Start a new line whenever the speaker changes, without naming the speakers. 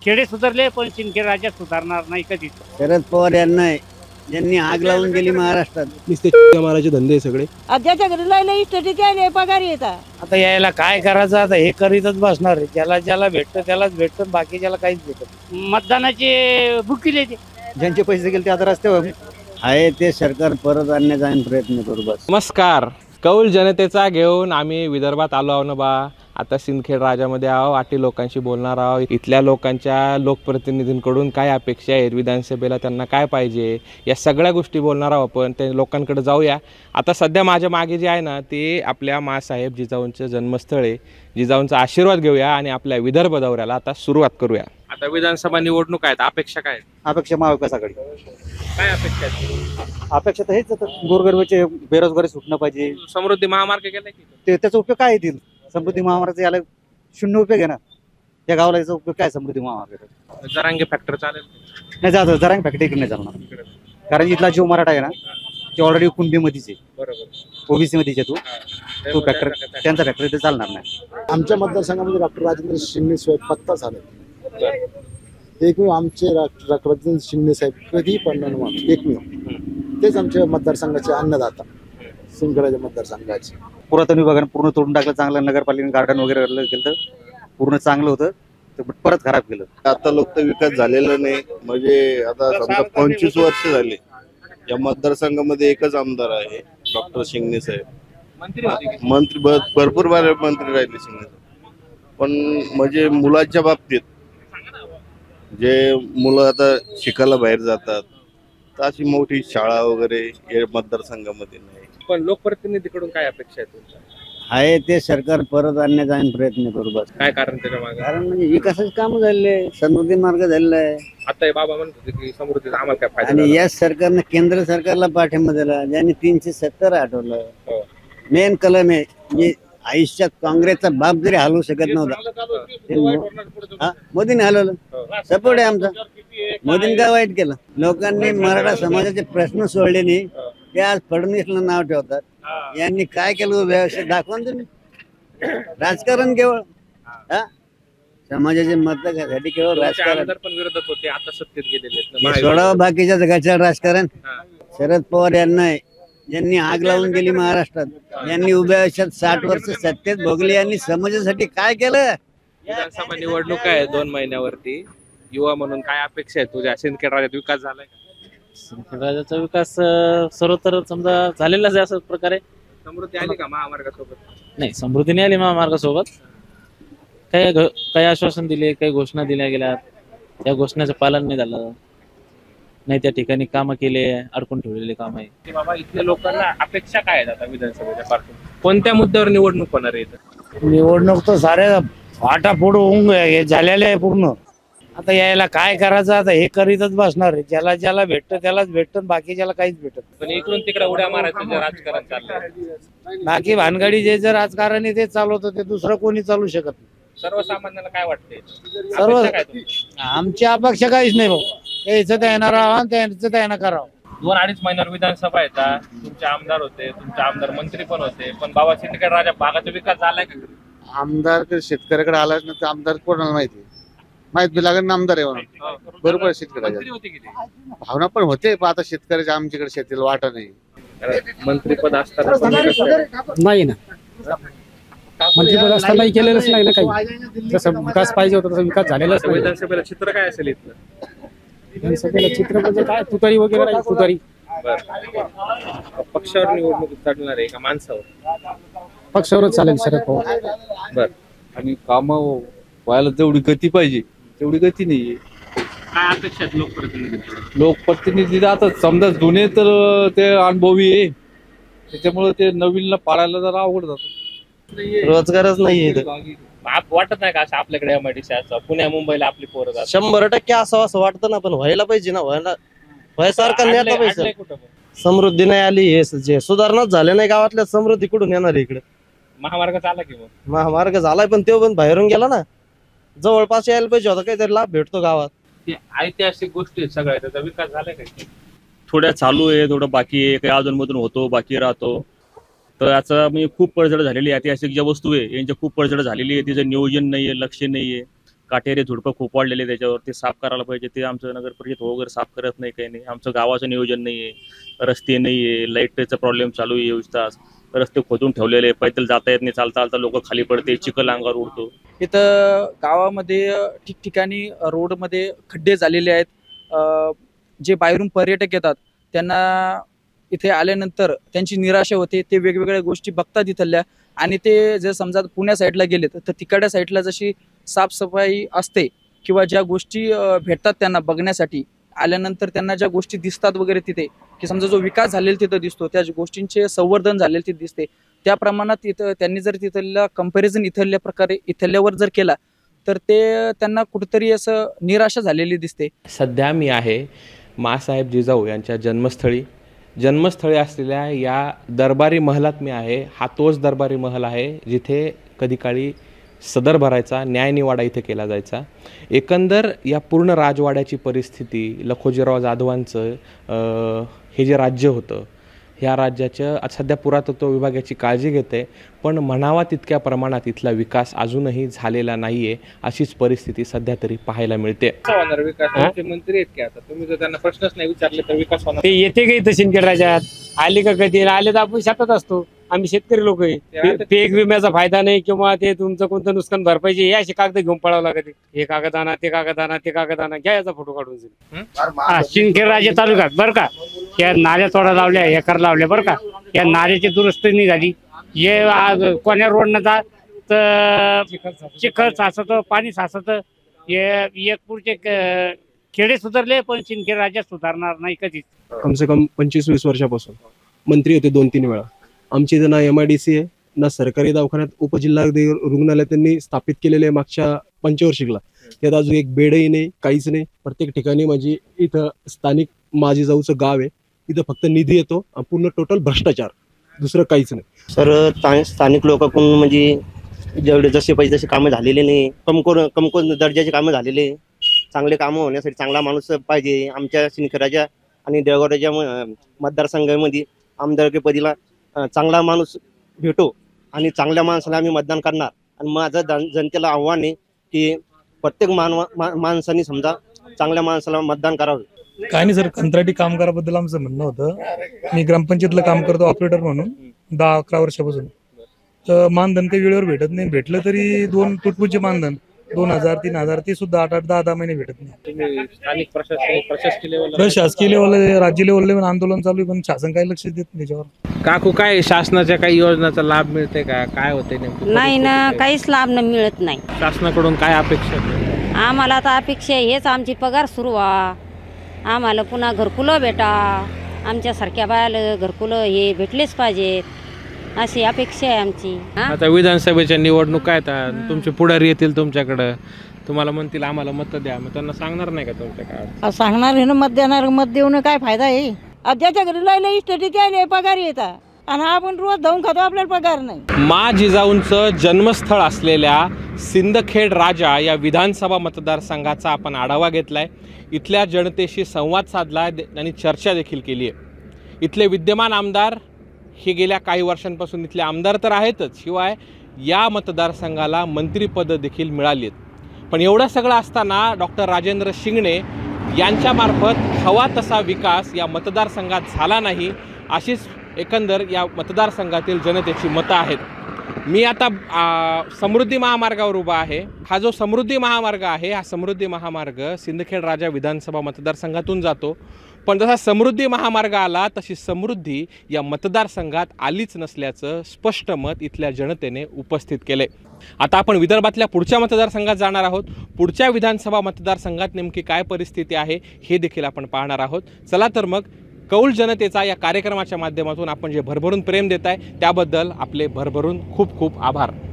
खेडे सुधारले पण शिंदखेड राज्यात सुधारणार नाही कधीच.
शरद पवार यांना ज्यांनी आग लावून गेली महाराष्ट्रात.
नुसते मारायचे धंदे सगळे.
अध्याच्या घरी लय इष्टीचे पगार येतात.
आता यायला काय करायचं, आता हे करीतच बसणार आहे. ज्याला ज्याला भेटतं त्यालाच भेटतं, बाकीच्याला काहीच भेटत. मतदानाचे बुकिले ते
ज्यांचे पैसे गेले ते आता रस्त्यावर आहे. ते सरकार परत आणण्याचा प्रयत्न करू बस.
नमस्कार, कौल जनतेचा घेऊन आम्ही विदर्भात आलो आहो ना बा. आता सिंदखेड राजामध्ये आहो, आटी लोकांशी बोलणार आहोत. इथल्या लोकांच्या लोकप्रतिनिधींकडून काय अपेक्षा आहेत, विधानसभेला त्यांना काय पाहिजे, या सगळ्या गोष्टी बोलणार आहोत. आपण त्या लोकांकडे जाऊया. आता सध्या माझ्या मागे जे आहे ना, ते आपल्या माँसाहेब जिजाऊंचं जन्मस्थळ आहे. जिजाऊंचा आशीर्वाद घेऊया आणि आपल्या विदर्भ दौऱ्याला आता सुरुवात करूया. आता विधानसभा निवडणूक आहेत, अपेक्षा काय?
अपेक्षा महाविकास आघाडी.
काय अपेक्षा आहेत?
अपेक्षा तर हेच गोरगरिबाचे बेरोजगारी सुटणं पाहिजे.
समृद्धी महामार्ग केलाय की
ते त्याचा उपयोग काय येतील? समृद्धी महामार्गाचा याला शून्य उपयोग आहे ना. त्या गावाला याचा उपयोग काय समृद्धी महामार्ग?
जरांगे फॅक्टर चालेल
नाही जात. जरांग फॅक्टरी नाही चालणार, कारण इथला जो मराठा आहे ना ते ऑलरेडी कुणबीमध्येच आहे,
बरोबर.
ओबीसी मध्येच आहे. तो फॅक्टर त्यांचा फॅक्टरी ते चालणार नाही.
आमच्या मतदारसंघामध्ये डॉक्टर राजेंद्र शिंदे साहेब पत्ता झाले. एकमेव आमचे राजेंद्र शिंदे साहेब कधी पडणार एकमेव तेच आमच्या मतदारसंघाचे अन्नदाता. सिंदखेड मतदारसंघाचे
पुरातन विभागाने पूर्ण तोडून टाकलं. चांगलं नगरपालिकेने गार्डन वगैरे केलं तर पूर्ण चांगलं होतं, ते परत खराब केलं.
आता लोक विकास झालेला नाही. म्हणजे आता समजा 25 वर्ष झाले या मतदारसंघामध्ये एकच आमदार आहे, डॉक्टर शिंगणे साहेब. मंत्री भरपूर मंत्री राहिले शिंगणे साहेब, पण म्हणजे मुलांच्या बाबतीत जे मुलं आता शिकायला बाहेर जातात, तर अशी मोठी शाळा वगैरे या मतदारसंघामध्ये नाही.
पण लोकप्रतिनिधीकडून काय अपेक्षा आहे तुमच्या?
आहे ते सरकार परत आणण्याचा प्रयत्न करू बस.
काय कारण त्याच्या मागे?
कारण म्हणजे विकासाचे काम झालेले, समृद्धी मार्ग झालेला आहे.
आता हे बाबा म्हणत होते की समृद्धीचा आम्हाला काय फायदा
आणि
झाला?
या सरकारनं केंद्र सरकारला पाठिंबा दिला, ज्यांनी 370 हटवलं.
हो.
मेन कलम आहे म्हणजे आयुष्यात काँग्रेसचा बाप जरी हलवू शकत नव्हता, मोदीने हलवलं. सपोर्ट आहे आमचा. मोदीने काय वाईट केलं? लोकांनी मराठा समाजाचे प्रश्न सोडले नाही, ते आज फडणवीसला नाव ठेवतात. यांनी काय केलं व्यवस्थित दाखवा ना तुम्ही. राजकारण केवळ समाजाचे मतदासाठी केवळ राजकारण.
आमदार पण विरोधात होते, आता सत्तेत गेलेले आहेत.
हे सोडावं बाकीच्या जगाच्या राजकारण. शरद पवार यांना ज्यांनी आग लावून गेली महाराष्ट्रात, यांनी उभ्या आयुष्यात 60 वर्ष सत्तेत भोगली, यांनी समाजासाठी काय केलं?
विधानसभा निवडणूक आहे 2 महिन्यावरती. युवा म्हणून काय अपेक्षा आहे तुझ्या? सिंदखेड राज्यात विकास झालाय का?
सिंदखेड राज्याचा विकास सर्वत्र समजा झालेलाच आहे. असं प्रकारे
समृद्धी आली का महामार्गासोबत?
नाही, समृद्धी नाही आली महामार्गासोबत. काही आश्वासन दिले, काही घोषणा दिल्या गेल्या, त्या घोषणाचं पालन नाही झालं. नाही त्या ठिकाणी कामं केले, अडकून ठेवलेले काम आहे.
बाबा, इथल्या लोकांना अपेक्षा काय आहेत आता विधानसभेच्या पार्श्वभूमीवर? कोणत्या मुद्द्यावर निवडणूक होणार आहे?
निवडणूक तर साऱ्या फाटाफोड होऊन झालेले आहे पूर्ण. आता यायला काय करायचं, आता हे करीतच बसणार आहे. ज्याला ज्याला भेटतं त्यालाच भेटतं, बाकीच्याला काहीच भेटत.
पण इकडून तिकडे उड्या मारायचं जे राजकारण चाललंय,
बाकी भानगडी जे जर राजकारण आहे ते चालवतं, ते दुसरं कोणी चालू शकत नाही.
सर्वसामान्याला काय वाटतंय?
सर्व
अपेक्षा काय तुमची?
आमची अपेक्षा काहीच नाही भाऊ. यायचं तर येणार आहोत, त्यांचं तर येणार करावं.
2-2.5 महिन्यावर विधानसभा येतात. तुमचे आमदार होते, तुमचे आमदार मंत्री पण होते, पण बाबा सिंदखेड राजा भागाचा विकास झालाय का?
आमदार शेतकऱ्याकडे आलाच ना, तर आमदार कोणाला माहिती बी लागेल ना. आमदार आहे म्हणून बरोबर. शेतकऱ्याच्या
मंत्री होते किती?
भावना पण होते, पण आता शेतकऱ्याच्या आमच्याकडे शेतीला वाटा नाही.
मंत्रीपद असताना
नाही ना, मंत्रिपद असतानाही केलेलंच नाही ना. काही जसं विकास पाहिजे होता तसा विकास झालेलाच नाही.
विधानसभेला चित्र काय असेल इथलं?
विधानसभेला चित्र म्हणजे काय, तुतारी वगैरे नाही. तुतारी.
पक्षावर निवडणूक चालणार आहे का माणसावर?
पक्षावरच चालेल शरद पवार.
बर.
आणि काम व्हायला जेवढी गती पाहिजे तेवढी गती नाहीये.
काय अपेक्षा आहेत लोकप्रतिनिधी?
लोकप्रतिनिधी आता समजा जुने तर ते अनुभवी आहे, त्याच्यामुळे ते नवीनला पाळायला जरा अवघड जातं.
रोजगारच नाहीये.
वाटत नाही का असं आपल्याकडे MIDC असं पुण्या मुंबईला आपली पोरं जातात?
100% असावं असं वाटतं ना, पण व्हायला पाहिजे ना. व्हायसारखं नाही आता पाहिजे. समृद्धी नाही आली, हे जे सुधारणाच झाले नाही गावातल्या, समृद्धी कुठून येणार इकडे?
महामार्ग झाला की मग?
महामार्ग झालाय, पण तो पण बाहेरून गेला ना. जवळपास यायला पाहिजे होता, काहीतरी लाभ भेटतो गावात.
ऐतिहासिक गोष्टी आहेत सगळ्या, त्याचा विकास झालाय का?
थोड्या चालू आहे, थोडं बाकी आहे, काही अधूनमधून होतो, बाकी राहतो. तर याचा म्हणजे खूप पडझड झालेली आहे. ऐतिहासिक ज्या वस्तू आहे यांच्या खूप पडझड झालेली आहे. तिचं नियोजन नाहीये, लक्ष नाहीये. काटेरी झुडपं खूप वाढलेले त्याच्यावर, ते साफ करायला पाहिजे. ते आमचं नगर परिषद वगैरे साफ करत नाही, काही नाही. आमचं गावाचं नियोजन नाही आहे, रस्ते नाही आहे, लाईटचा प्रॉब्लेम चालू आहे 24 तास. रस्ते खोदून ठेवलेले, पैदल जाता येत नाही, चालता चालता लोक खाली पडते, चिखल अंगावर उडतो.
इथं गावामध्ये ठिकठिकाणी रोडमध्ये खड्डे झालेले आहेत. जे बाहेरून पर्यटक येतात त्यांना इथे आल्यानंतर त्यांची निराशा होते. ते वेगवेगळ्या गोष्टी बघतात इथल्या, आणि ते जर समजा पुण्या साईडला गेले तर तिकडच्या साईडला जशी साफसफाई असते किंवा ज्या गोष्टी भेटतात त्यांना बघण्यासाठी आल्यानंतर, त्यांना ज्या गोष्टी दिसतात वगैरे तिथे, की समजा जो विकास झालेला तिथं दिसतो, त्या गोष्टींचे संवर्धन झालेले तिथे दिसते, त्या प्रमाणात तिथं त्यांनी जर तिथल्या कंपॅरिझन इथल्या प्रकारे इथल्यावर जर केला तर ते त्यांना कुठेतरी असं निराशा झालेली दिसते.
सध्या मी आहे माँसाहेब जिजाऊ यांच्या जन्मस्थळी असलेल्या या दरबारी महलात मी आहे. हा तोच दरबारी महल आहे जिथे कधी काळी सदर भरायचा, न्यायनिवाडा इथे केला जायचा. एकंदर या पूर्ण राजवाड्याची परिस्थिती, लखोजीराव जाधवांचं हे जे राज्य होतं, ह्या राज्याच्या सध्या पुरातत्व विभाग याची काळजी घेते, पण म्हणावा तितक्या प्रमाणात इथला विकास अजूनही झालेला नाहीये, अशीच परिस्थिती सध्या तरी पाहायला मिळते. मंत्री आहेत की आता तुम्ही जर त्यांना प्रश्नच नाही विचारले तर विकास होणार?
ते येते का इथं सिंदखेड राज्यात? आले का कधी? आले तर आपण शेतात असतो, आम्ही शेतकरी लोक आहे. पीक विम्याचा फायदा नाही किंवा ते तुमचं कोणतं नुकसान भरपाईचे हे असे कागद घेऊन पळावं लागते. हे कागद आणा, ते कागद आणा, ते कागद आणा, घ्या याचा फोटो काढून. सिंदखेड राजा तालुक्यात बरं का, या नाल्या तोडा लावल्या, एकर लावल्या बरं का. या नाल्याची दुरुस्ती नाही झाली. हे कोण्या रोडनं जात तर चिखल साचत, पाणी साचत. एक पुढचे खेडे सुधारले पण सिंदखेड राज्यात सुधारणार नाही कधीच.
कमसे कम 25-20 वर्षापासून मंत्री होते 2-3 वेळा. आमची इथं ना MIDC आहे ना सरकारी दवाखान्यात उपजिल्हा रुग्णालय त्यांनी स्थापित केलेले आहे मागच्या पंचवार्षिकला. त्यात अजून एक बेडही नाही, काहीच नाही. प्रत्येक ठिकाणी म्हणजे इथं स्थानिक माझी जाऊचं गाव आहे, इथं फक्त निधी येतो, पूर्ण टोटल भ्रष्टाचार, दुसरं काहीच नाही.
सर स्थानिक लोकांकडून म्हणजे जेवढे जसे पाहिजे तसे कामं झालेले नाही, कमकोन दर्जाचे कामं झालेले. चांगले कामं होण्यासाठी चांगला माणूस पाहिजे. आमच्या सिंदखेडच्या आणि देवगडच्या मतदारसंघामध्ये आमदारकीपदीला चांगला माणूस भेटो आणि चांगल्या माणसाला आम्ही मतदान करणार. आणि माझं जनतेला आव्हान आहे की प्रत्येक माणसाने समजा चांगल्या माणसाला मतदान करावं.
काय नाही सर, कंत्राटी कामगाराबद्दल आमचं म्हणणं होतं. मी ग्रामपंचायतला काम करतो ऑपरेटर म्हणून 10-11 वर्षापासून. तर मानधन काही वेळेवर भेटत नाही. भेटलं तरी 2 तुटपुंचे मानधन, 2000-3000, ते सुद्धा 8-8, 10-10 महिने भेटत नाही.
स्थानिक प्रशासकीय
लेवल, राज्य लेवलला आंदोलन चालू आहे, पण शासन काही लक्ष देत नाही त्याच्यावर.
काकू, काय शासनाच्या काही योजनाचा लाभ मिळते का? काय होते नेमकं?
नाही ना, काहीच लाभ मिळत नाही.
शासनाकडून काय अपेक्षा आहे?
आम्हाला आता अपेक्षा हेच, आमची पगार सुरू व्हा, आम्हाला पुन्हा घरकुलं भेटा, आमच्यासारख्या बायाला घरकुलं हे भेटलेच पाहिजेत, अशी अपेक्षा आहे आमची.
आता विधानसभेच्या निवडणूक आहेत, तुमचे पुढारी येतील तुमच्याकडं, तुम्हाला म्हणतील आम्हाला मत द्या, मग त्यांना सांगणार नाही का तुमच्या काळात?
सांगणार हे ना, मत देणार, मत देऊन काय फायदा आहे? ज्याच्या घरी लय इस्टेटी आले पगार येतात आणि आपण रोज धावून खातो, आपल्याला पगार नाही.
माँ जिजाऊंचं जन्मस्थळ असलेल्या सिंदखेड राजा या विधानसभा मतदारसंघाचा आपण आढावा घेतलाय. इथल्या जनतेशी संवाद साधला आणि चर्चा देखील केली आहे. इथले विद्यमान आमदार हे गेल्या काही वर्षांपासून इथले आमदार तर आहेतच, शिवाय या मतदारसंघाला मंत्रिपद देखील मिळाली आहेत. पण एवढं सगळं असताना डॉक्टर राजेंद्र शिंगणे यांच्यामार्फत हवा तसा विकास या मतदारसंघात झाला नाही, अशीच एकंदर या मतदारसंघातील जनतेची मतं आहेत. मी आता समृद्धी महामार्गावर उभा आहे. हा जो समृद्धी महामार्ग आहे, हा समृद्धी महामार्ग सिंदखेड राजा विधानसभा मतदारसंघातून जातो. पण जसा समृद्धी महामार्ग आला तशी समृद्धी या मतदारसंघात आलीच नसल्याचं स्पष्ट मत इथल्या जनतेने उपस्थित केले. आता आपण विदर्भातल्या पुढच्या मतदारसंघात जाणार आहोत. पुढच्या विधानसभा मतदारसंघात नेमकी काय परिस्थिती आहे हे देखील आपण पाहणार आहोत. चला तर मग, कौल जनतेचा या कार्यक्रमाच्या माध्यमातून आपण जे भरभरून प्रेम देत आहे त्याबद्दल आपले भरभरून खूप खूप आभार.